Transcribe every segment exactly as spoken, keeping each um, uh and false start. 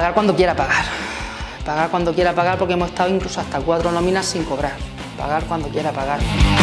Pagar cuando quiera pagar. Pagar cuando quiera pagar porque hemos estado incluso hasta cuatro nóminas sin cobrar. Pagar cuando quiera pagar.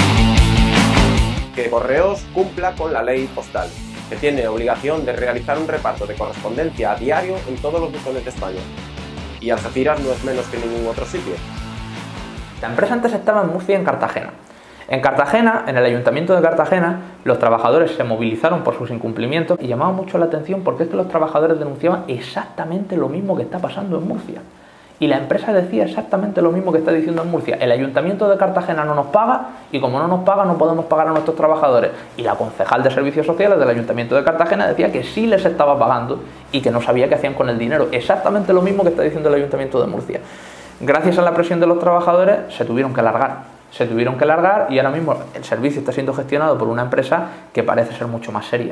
Que Correos cumpla con la ley postal, que tiene obligación de realizar un reparto de correspondencia a diario en todos los buzones de España. Y Algeciras no es menos que ningún otro sitio. La empresa antes estaba en Murcia y en Cartagena. En Cartagena, en el Ayuntamiento de Cartagena, los trabajadores se movilizaron por sus incumplimientos y llamaba mucho la atención porque es que los trabajadores denunciaban exactamente lo mismo que está pasando en Murcia. Y la empresa decía exactamente lo mismo que está diciendo en Murcia. El Ayuntamiento de Cartagena no nos paga y como no nos paga no podemos pagar a nuestros trabajadores. Y la concejal de Servicios Sociales del Ayuntamiento de Cartagena decía que sí les estaba pagando y que no sabía qué hacían con el dinero. Exactamente lo mismo que está diciendo el Ayuntamiento de Murcia. Gracias a la presión de los trabajadores se tuvieron que largar. Se tuvieron que largar y ahora mismo el servicio está siendo gestionado por una empresa que parece ser mucho más seria.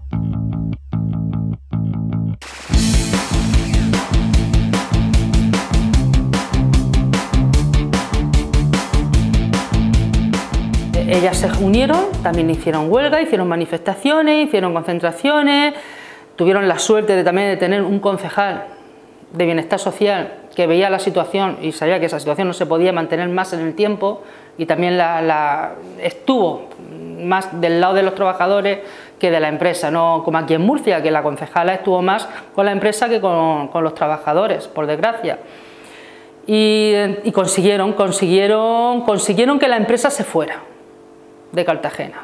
Ellas se unieron, también hicieron huelga, hicieron manifestaciones, hicieron concentraciones, tuvieron la suerte de también de tener un concejal de bienestar social que veía la situación y sabía que esa situación no se podía mantener más en el tiempo y también la, la, estuvo más del lado de los trabajadores que de la empresa, no como aquí en Murcia, que la concejala estuvo más con la empresa que con, con los trabajadores, por desgracia. Y, y consiguieron, consiguieron, consiguieron que la empresa se fuera de Cartagena.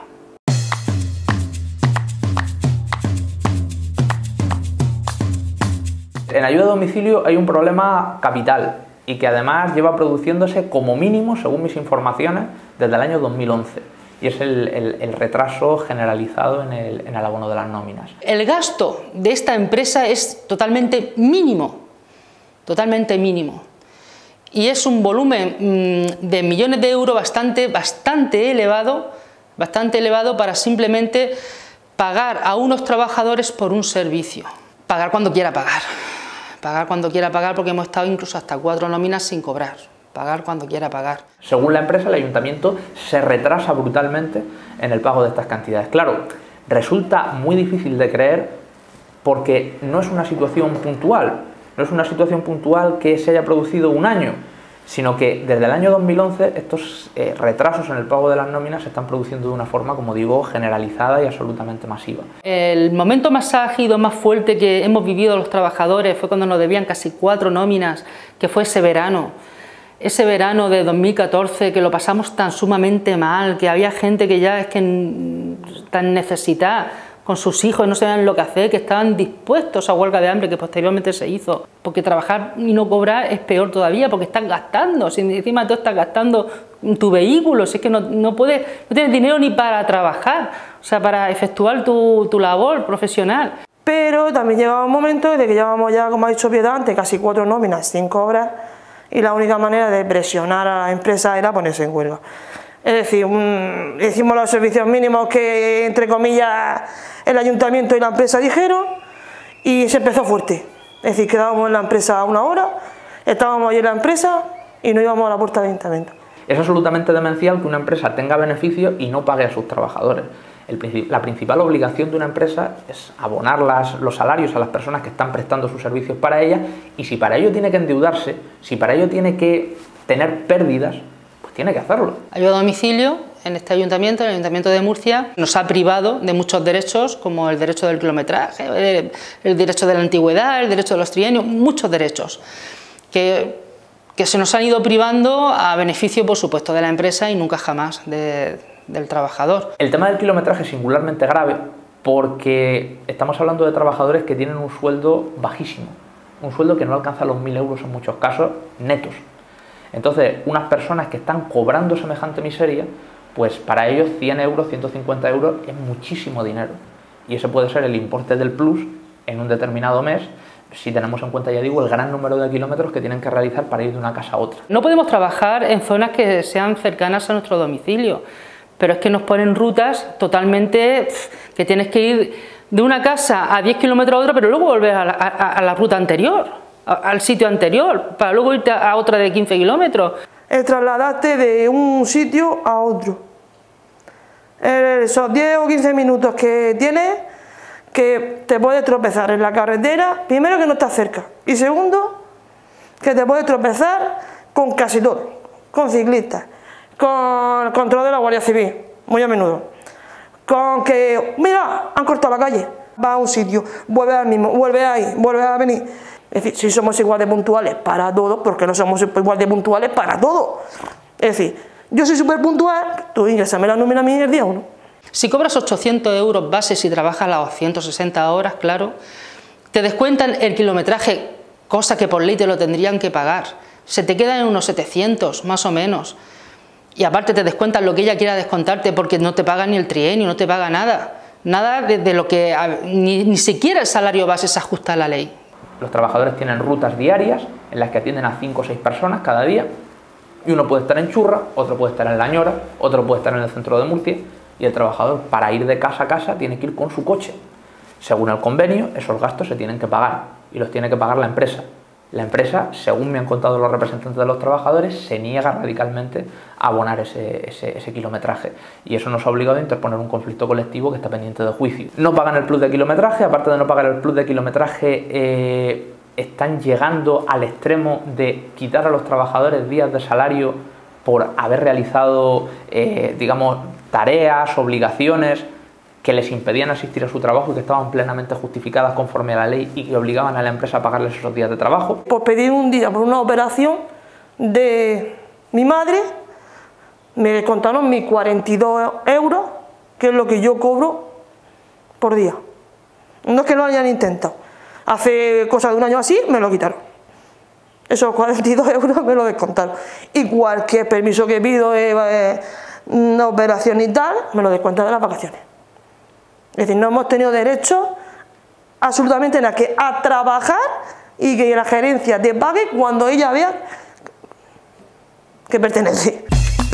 En ayuda a domicilio hay un problema capital y que además lleva produciéndose como mínimo, según mis informaciones, desde el año dos mil once. Y es el, el, el retraso generalizado en el, en el abono de las nóminas. El gasto de esta empresa es totalmente mínimo, totalmente mínimo. Y es un volumen mmm, de millones de euros bastante, bastante elevado, bastante elevado para simplemente pagar a unos trabajadores por un servicio. Pagar cuando quiera pagar. Pagar cuando quiera pagar porque hemos estado incluso hasta cuatro nóminas sin cobrar. Pagar cuando quiera pagar. Según la empresa, el ayuntamiento se retrasa brutalmente en el pago de estas cantidades. Claro, resulta muy difícil de creer porque no es una situación puntual, no es una situación puntual que se haya producido un año, sino que desde el año dos mil once estos eh, retrasos en el pago de las nóminas se están produciendo de una forma, como digo, generalizada y absolutamente masiva. El momento más álgido, más fuerte que hemos vivido los trabajadores fue cuando nos debían casi cuatro nóminas, que fue ese verano. Ese verano de dos mil catorce que lo pasamos tan sumamente mal, que había gente que ya es que tan necesitada con sus hijos, no sabían lo que hacer, que estaban dispuestos a huelga de hambre que posteriormente se hizo, porque trabajar y no cobrar es peor todavía, porque estás gastando, si encima tú estás gastando tu vehículo, si es que no, no puedes, no tienes dinero ni para trabajar, o sea, para efectuar tu, tu labor profesional. Pero también llegaba un momento de que llevábamos ya, como ha dicho Piedad antes, casi cuatro nóminas sin cobrar, y la única manera de presionar a la empresa era ponerse en huelga. Es decir, un, hicimos los servicios mínimos que, entre comillas, el ayuntamiento y la empresa dijeron y se empezó fuerte. Es decir, quedábamos en la empresa una hora, estábamos allí en la empresa y no íbamos a la puerta del ayuntamiento. Es absolutamente demencial que una empresa tenga beneficios y no pague a sus trabajadores. El, la principal obligación de una empresa es abonar las, los salarios a las personas que están prestando sus servicios para ella y si para ello tiene que endeudarse, si para ello tiene que tener pérdidas, pues tiene que hacerlo. Ayuda a domicilio en este ayuntamiento, el Ayuntamiento de Murcia, nos ha privado de muchos derechos como el derecho del kilometraje, el, el derecho de la antigüedad, el derecho de los trienios, muchos derechos que, que se nos han ido privando a beneficio, por supuesto, de la empresa y nunca jamás de, del trabajador. El tema del kilometraje es singularmente grave porque estamos hablando de trabajadores que tienen un sueldo bajísimo, un sueldo que no alcanza los mil euros en muchos casos netos. Entonces, unas personas que están cobrando semejante miseria, pues para ellos cien euros, ciento cincuenta euros es muchísimo dinero. Y ese puede ser el importe del plus en un determinado mes, si tenemos en cuenta, ya digo, el gran número de kilómetros que tienen que realizar para ir de una casa a otra. No podemos trabajar en zonas que sean cercanas a nuestro domicilio, pero es que nos ponen rutas totalmente que tienes que ir de una casa a diez kilómetros a otra, pero luego volver a la, a, a la ruta anterior, a, al sitio anterior, para luego irte a otra de quince kilómetros. El trasladarte de un sitio a otro. Esos diez o quince minutos que tienes, que te puedes tropezar en la carretera, primero que no estás cerca, y segundo, que te puedes tropezar con casi todo, con ciclistas, con el control de la Guardia Civil, muy a menudo, con que, mira, han cortado la calle, va a un sitio, vuelve al mismo, vuelve ahí, vuelve a venir. Es decir, si somos igual de puntuales para todo, ¿por qué no somos igual de puntuales para todo? Es decir, yo soy súper puntual, tú ingresame la nómina a mí el día uno. Si cobras ochocientos euros base si trabajas las ciento sesenta horas, claro, te descuentan el kilometraje, cosa que por ley te lo tendrían que pagar. Se te quedan en unos setecientos, más o menos. Y aparte te descuentan lo que ella quiera descontarte porque no te paga ni el trienio, no te paga nada. Nada de, de lo que, ni, ni siquiera el salario base se ajusta a la ley. Los trabajadores tienen rutas diarias en las que atienden a cinco o seis personas cada día y uno puede estar en Churra, otro puede estar en La Ñora, otro puede estar en el centro de Murcia y el trabajador para ir de casa a casa tiene que ir con su coche. Según el convenio, esos gastos se tienen que pagar y los tiene que pagar la empresa. La empresa, según me han contado los representantes de los trabajadores, se niega radicalmente a abonar ese, ese, ese kilometraje y eso nos ha obligado a interponer un conflicto colectivo que está pendiente de juicio. No pagan el plus de kilometraje, aparte de no pagar el plus de kilometraje, eh, están llegando al extremo de quitar a los trabajadores días de salario por haber realizado, eh, digamos, tareas, obligaciones que les impedían asistir a su trabajo y que estaban plenamente justificadas conforme a la ley y que obligaban a la empresa a pagarles esos días de trabajo. Por pedir un día por una operación de mi madre, me descontaron mis cuarenta y dos euros, que es lo que yo cobro por día. No es que lo hayan intentado. Hace cosa de un año así, me lo quitaron. Esos cuarenta y dos euros me lo descontaron. Y cualquier permiso que pido, eh, una operación y tal, me lo descuentan de las vacaciones. Es decir, no hemos tenido derecho absolutamente nada, que a trabajar y que la gerencia te pague cuando ella vea que pertenece.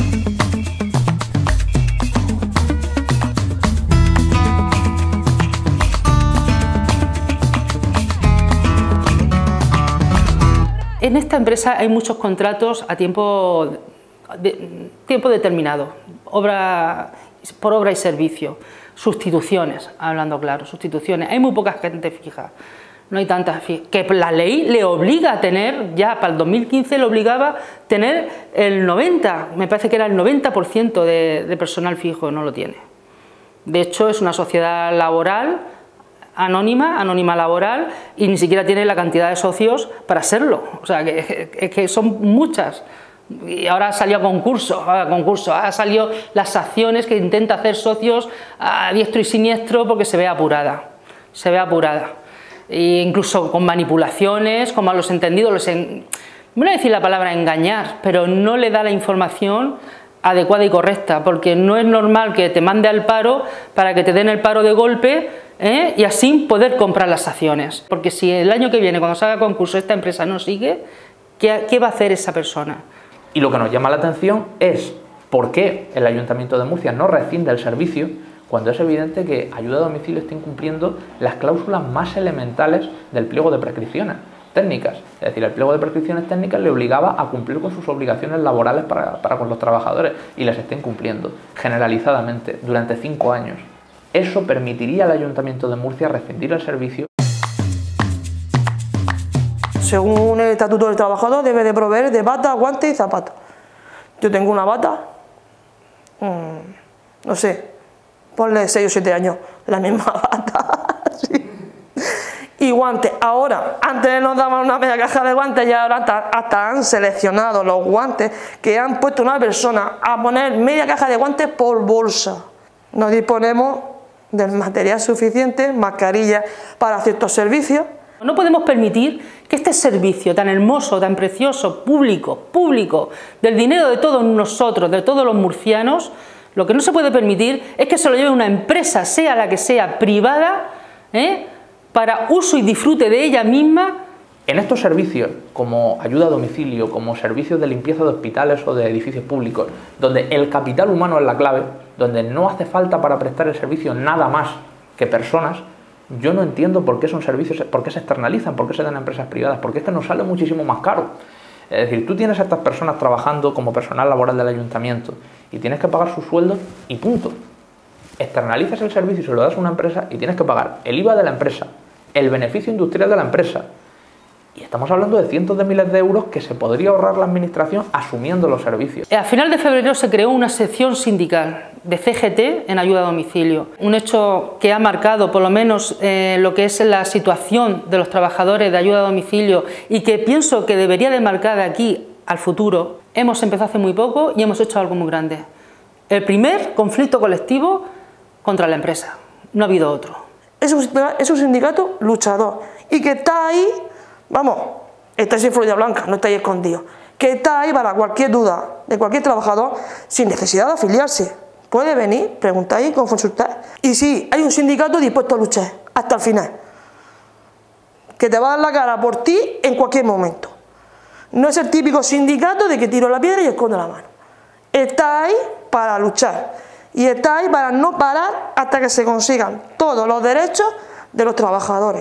En esta empresa hay muchos contratos a tiempo, de, tiempo determinado, obra, por obra y servicio. Sustituciones, hablando claro, sustituciones. Hay muy poca gente fija, no hay tantas fijas. Que la ley le obliga a tener, ya para el dos mil quince le obligaba a tener el noventa, me parece que era el noventa por ciento de, de personal fijo, no lo tiene. De hecho es una sociedad laboral, anónima, anónima laboral, y ni siquiera tiene la cantidad de socios para serlo. O sea, que, que, que son muchas. Y ahora ha salido a concurso, a concurso, ha salido las acciones que intenta hacer socios a diestro y siniestro porque se ve apurada, se ve apurada. E incluso con manipulaciones, con malos entendidos, los en... no voy a decir la palabra engañar, pero no le da la información adecuada y correcta, porque no es normal que te mande al paro para que te den el paro de golpe, ¿eh? Y así poder comprar las acciones. Porque si el año que viene, cuando salga concurso, esta empresa no sigue, ¿qué, qué va a hacer esa persona? Y lo que nos llama la atención es por qué el Ayuntamiento de Murcia no rescinde el servicio cuando es evidente que Ayuda a Domicilio está incumpliendo las cláusulas más elementales del pliego de prescripciones técnicas. Es decir, el pliego de prescripciones técnicas le obligaba a cumplir con sus obligaciones laborales para, para con los trabajadores y las está incumpliendo generalizadamente durante cinco años. Eso permitiría al Ayuntamiento de Murcia rescindir el servicio. Según el Estatuto del Trabajador, debe de proveer de bata, guantes y zapatos. Yo tengo una bata, mmm, no sé, ponle seis o siete años, la misma bata, sí. Y guantes. Ahora, antes nos daban una media caja de guantes y ahora hasta, hasta han seleccionado los guantes que han puesto una persona a poner media caja de guantes por bolsa. No disponemos del material suficiente, mascarillas para ciertos servicios. No podemos permitir que este servicio tan hermoso, tan precioso, público, público, del dinero de todos nosotros, de todos los murcianos, lo que no se puede permitir es que se lo lleve una empresa, sea la que sea, privada, ¿eh? para uso y disfrute de ella misma. En estos servicios, como ayuda a domicilio, como servicios de limpieza de hospitales o de edificios públicos, donde el capital humano es la clave, donde no hace falta para prestar el servicio nada más que personas, yo no entiendo por qué son servicios, por qué se externalizan, por qué se dan a empresas privadas, porque es que nos sale muchísimo más caro. Es decir, tú tienes a estas personas trabajando como personal laboral del ayuntamiento y tienes que pagar sus sueldos y punto. Externalizas el servicio y se lo das a una empresa y tienes que pagar el I V A de la empresa, el beneficio industrial de la empresa. Y estamos hablando de cientos de miles de euros que se podría ahorrar la administración asumiendo los servicios. A final de febrero se creó una sección sindical de C G T en ayuda a domicilio. Un hecho que ha marcado por lo menos eh, lo que es la situación de los trabajadores de ayuda a domicilio y que pienso que debería de marcar de aquí al futuro. Hemos empezado hace muy poco y hemos hecho algo muy grande. El primer conflicto colectivo contra la empresa. No ha habido otro. Es un, es un sindicato luchador y que está ahí. Vamos, estáis en Florida Blanca, no estáis escondidos. Que está ahí para cualquier duda de cualquier trabajador sin necesidad de afiliarse. Puede venir, preguntáis, consultar. Y sí, hay un sindicato dispuesto a luchar hasta el final. Que te va a dar la cara por ti en cualquier momento. No es el típico sindicato de que tiro la piedra y escondo la mano. Está ahí para luchar. Y está ahí para no parar hasta que se consigan todos los derechos de los trabajadores.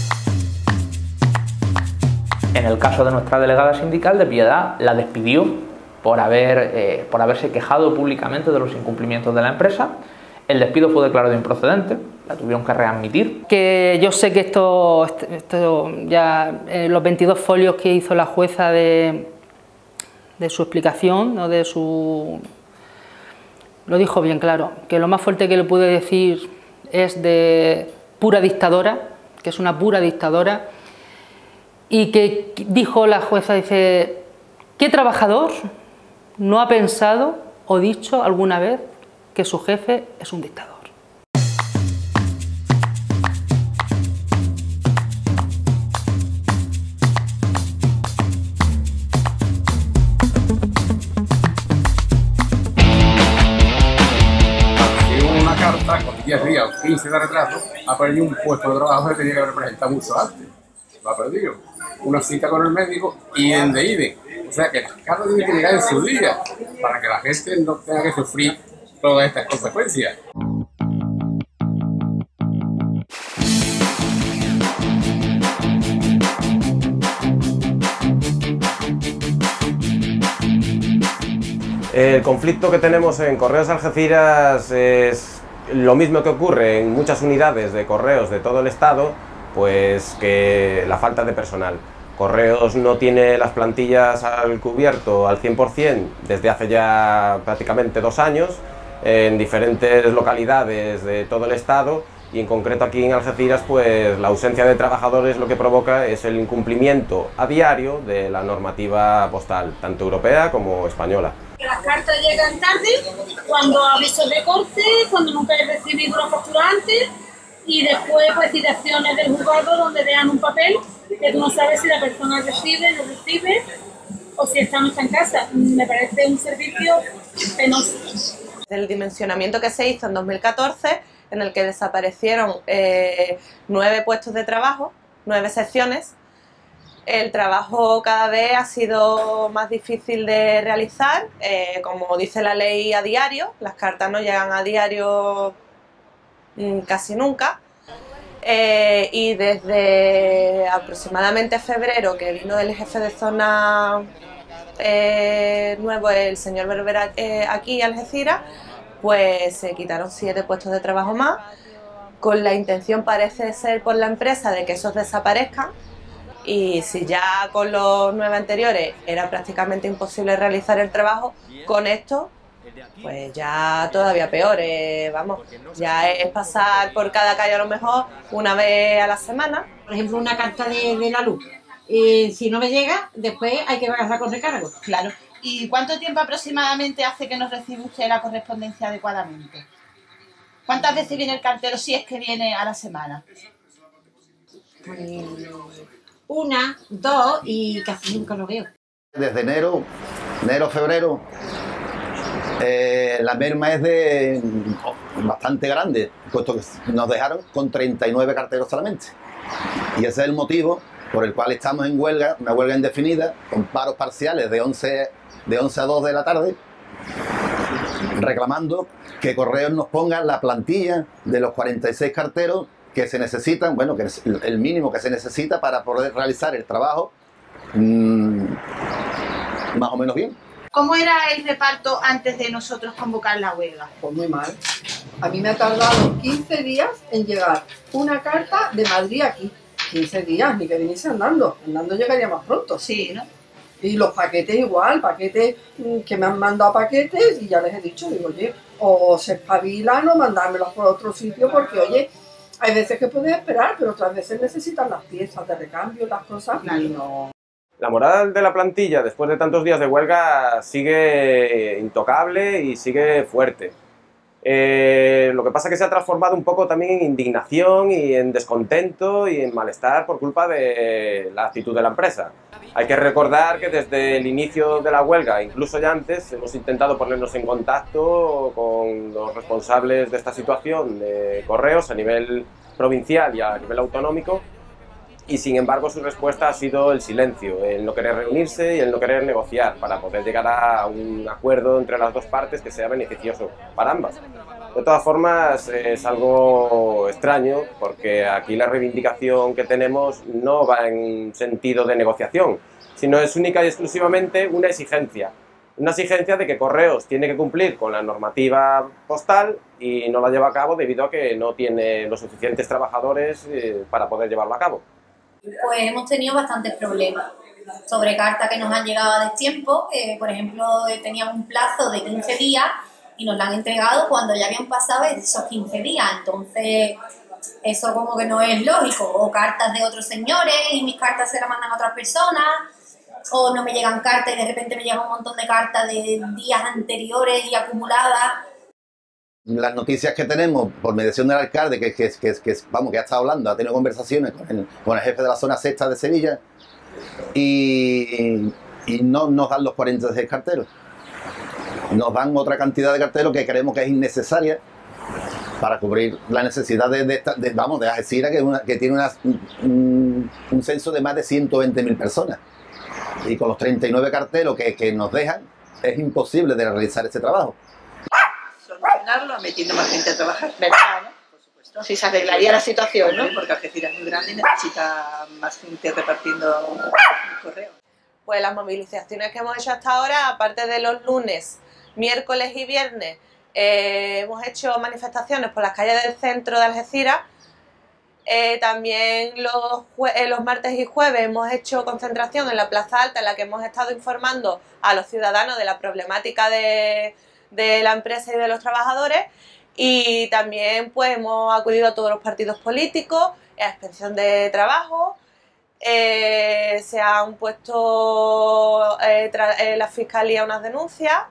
En el caso de nuestra delegada sindical, de Piedad la despidió por, haber, eh, por haberse quejado públicamente de los incumplimientos de la empresa. El despido fue declarado improcedente, la tuvieron que readmitir. Que yo sé que esto, esto ya eh, los veintidós folios que hizo la jueza de, de su explicación, ¿no? de su, lo dijo bien claro, que lo más fuerte que le pude decir es de pura dictadora, que es una pura dictadora. Y que dijo la jueza, dice, ¿qué trabajador no ha pensado o dicho alguna vez que su jefe es un dictador? Según una carta, con diez días o quince de retraso, ha perdido un puesto de trabajo que tenía que haber presentado mucho antes. Lo ha perdido. Una cita con el médico y en de I D E. O sea que las cartas tienen que llegar en su día para que la gente no tenga que sufrir todas estas consecuencias. El conflicto que tenemos en Correos Algeciras es lo mismo que ocurre en muchas unidades de correos de todo el estado, pues que la falta de personal. Correos no tiene las plantillas al cubierto al cien por cien desde hace ya prácticamente dos años en diferentes localidades de todo el estado y en concreto aquí en Algeciras pues la ausencia de trabajadores lo que provoca es el incumplimiento a diario de la normativa postal, tanto europea como española. Las cartas llegan tarde, cuando avisos de corte, cuando nunca he recibido una factura antes y después pues citaciones del juzgado donde dejan un papel que tú no sabes si la persona recibe, no recibe o si está o no está en casa. Me parece un servicio penoso. El dimensionamiento que se hizo en dos mil catorce, en el que desaparecieron eh, nueve puestos de trabajo, nueve secciones, el trabajo cada vez ha sido más difícil de realizar, eh, como dice la ley, a diario. Las cartas no llegan a diario mmm, casi nunca. Eh, y desde aproximadamente febrero, que vino el jefe de zona eh, nuevo, el señor Berbera, eh, aquí en Algeciras, pues se quitaron siete puestos de trabajo más, con la intención, parece ser, por la empresa de que esos desaparezcan. Y si ya con los nueve anteriores era prácticamente imposible realizar el trabajo, con esto pues ya todavía peor, eh, vamos, ya es pasar por cada calle a lo mejor una vez a la semana. Por ejemplo, una carta de, de la luz, eh, si no me llega, después hay que pagarla con recargo. Claro. ¿Y cuánto tiempo aproximadamente hace que nos recibe usted la correspondencia adecuadamente? ¿Cuántas veces viene el cartero si es que viene a la semana? Pues una, dos y casi nunca lo veo. Desde enero, enero, febrero, eh, la merma es de oh, bastante grande, puesto que nos dejaron con treinta y nueve carteros solamente. Y ese es el motivo por el cual estamos en huelga, una huelga indefinida, con paros parciales de once, de once a dos de la tarde, reclamando que Correos nos ponga la plantilla de los cuarenta y seis carteros que se necesitan, bueno, que es el mínimo que se necesita para poder realizar el trabajo mmm, más o menos bien. ¿Cómo era el reparto antes de nosotros convocar la huelga? Pues muy mal, A mí me ha tardado quince días en llegar una carta de Madrid aquí. quince días, ni que viniese andando. Andando llegaría más pronto. Sí, ¿no? Y los paquetes igual, paquetes que me han mandado paquetes y ya les he dicho, digo, oye, o se espabilan o mandármelos por otro sitio porque, oye, hay veces que puedes esperar, pero otras veces necesitan las piezas de recambio, las cosas y no... La moral de la plantilla después de tantos días de huelga sigue intocable y sigue fuerte. Eh, lo que pasa es que se ha transformado un poco también en indignación y en descontento y en malestar por culpa de la actitud de la empresa. Hay que recordar que desde el inicio de la huelga, incluso ya antes, hemos intentado ponernos en contacto con los responsables de esta situación de Correos a nivel provincial y a nivel autonómico, y sin embargo su respuesta ha sido el silencio, el no querer reunirse y el no querer negociar para poder llegar a un acuerdo entre las dos partes que sea beneficioso para ambas. De todas formas, es algo extraño porque aquí la reivindicación que tenemos no va en sentido de negociación, sino es única y exclusivamente una exigencia. Una exigencia de que Correos tiene que cumplir con la normativa postal y no la lleva a cabo debido a que no tiene los suficientes trabajadores para poder llevarlo a cabo. Pues hemos tenido bastantes problemas sobre cartas que nos han llegado a destiempo, que por ejemplo teníamos un plazo de quince días y nos la han entregado cuando ya habían pasado esos quince días, entonces eso como que no es lógico, o cartas de otros señores y mis cartas se las mandan a otras personas, o no me llegan cartas y de repente me llegan un montón de cartas de días anteriores y acumuladas. Las noticias que tenemos por mediación del alcalde, que, que, que, que, vamos, que ha estado hablando, ha tenido conversaciones con el, con el jefe de la zona sexta de Sevilla y, y no nos dan los cuarenta y seis carteros. Nos dan otra cantidad de carteros que creemos que es innecesaria para cubrir la necesidad de, de, esta, de vamos, de Algeciras, que, una, que tiene una, un, un censo de más de ciento veinte mil personas. Y con los treinta y nueve carteros que, que nos dejan, es imposible de realizar ese trabajo. Solucionarlo metiendo más gente a trabajar, ¿verdad? ¿No? Por supuesto. Si se arreglaría la situación, ¿no? Porque Algeciras es muy grande y necesita más gente repartiendo el correo. Pues las movilizaciones que hemos hecho hasta ahora, aparte de los lunes, miércoles y viernes, eh, hemos hecho manifestaciones por las calles del centro de Algeciras. Eh, también los, eh, los martes y jueves hemos hecho concentración en la Plaza Alta, en la que hemos estado informando a los ciudadanos de la problemática de, de la empresa y de los trabajadores, y también pues hemos acudido a todos los partidos políticos, a inspección de trabajo, eh, se han puesto eh, eh, la fiscalía unas denuncias,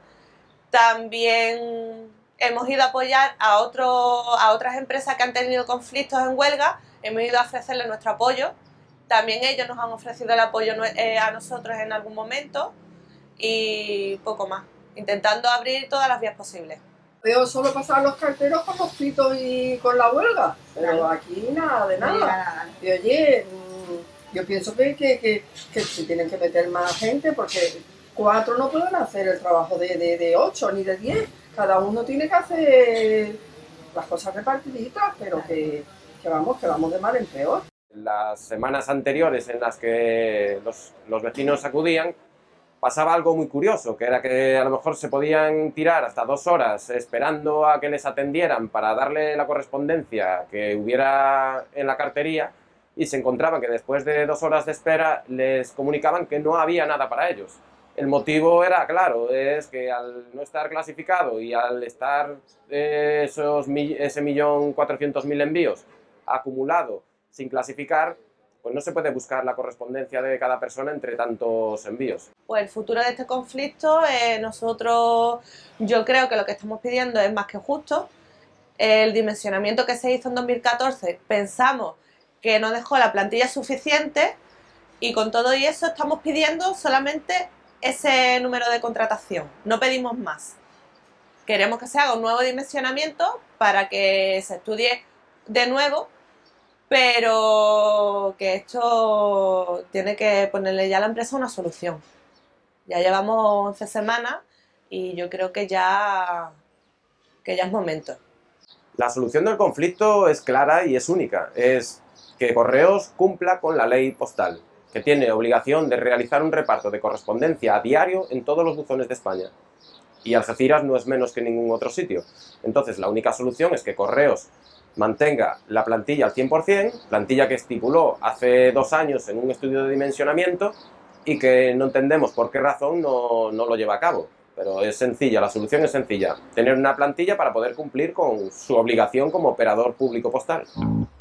también hemos ido a apoyar a, otro, a otras empresas que han tenido conflictos en huelga. Hemos ido a ofrecerles nuestro apoyo, también ellos nos han ofrecido el apoyo eh, a nosotros en algún momento y poco más, intentando abrir todas las vías posibles. Veo solo pasar los carteros con los pitos y con la huelga, pero aquí nada de nada. Y oye, yo pienso que, que, que, que se tienen que meter más gente porque cuatro no pueden hacer el trabajo de, de, de ocho ni de diez, cada uno tiene que hacer las cosas repartiditas, pero que... que vamos, que vamos de mal en peor. Las semanas anteriores en las que los, los vecinos acudían, pasaba algo muy curioso, que era que a lo mejor se podían tirar hasta dos horas esperando a que les atendieran para darle la correspondencia que hubiera en la cartería, y se encontraban que después de dos horas de espera les comunicaban que no había nada para ellos. El motivo era claro, es que al no estar clasificado y al estar eh, esos, ese millón cuatrocientos mil envíos acumulado sin clasificar, pues no se puede buscar la correspondencia de cada persona entre tantos envíos. Pues el futuro de este conflicto, eh, nosotros, yo creo que lo que estamos pidiendo es más que justo. El dimensionamiento que se hizo en dos mil catorce pensamos que no dejó la plantilla suficiente, y con todo y eso estamos pidiendo solamente ese número de contratación, no pedimos más. Queremos que se haga un nuevo dimensionamiento para que se estudie de nuevo, pero que esto tiene que ponerle ya a la empresa una solución. Ya llevamos once semanas y yo creo que ya, que ya es momento. La solución del conflicto es clara y es única, es que Correos cumpla con la ley postal, que tiene obligación de realizar un reparto de correspondencia a diario en todos los buzones de España. y Algeciras no es menos que ningún otro sitio. Entonces la única solución es que Correos mantenga la plantilla al cien por cien, plantilla que estipuló hace dos años en un estudio de dimensionamiento y que no entendemos por qué razón no, no lo lleva a cabo. Pero es sencilla, la solución es sencilla, tener una plantilla para poder cumplir con su obligación como operador público postal.